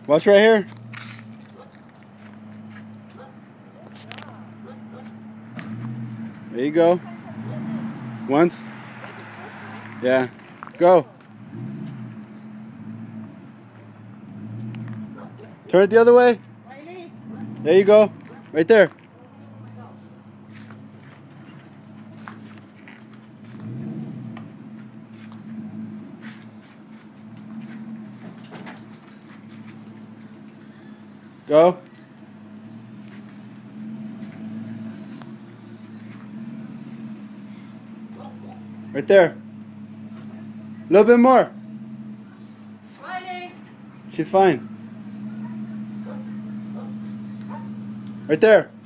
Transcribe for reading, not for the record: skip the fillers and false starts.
Watch right here. There you go. Once. Yeah. Go. Turn it the other way. There you go. Right there. Go. Right there. A little bit more. She's fine. Right there.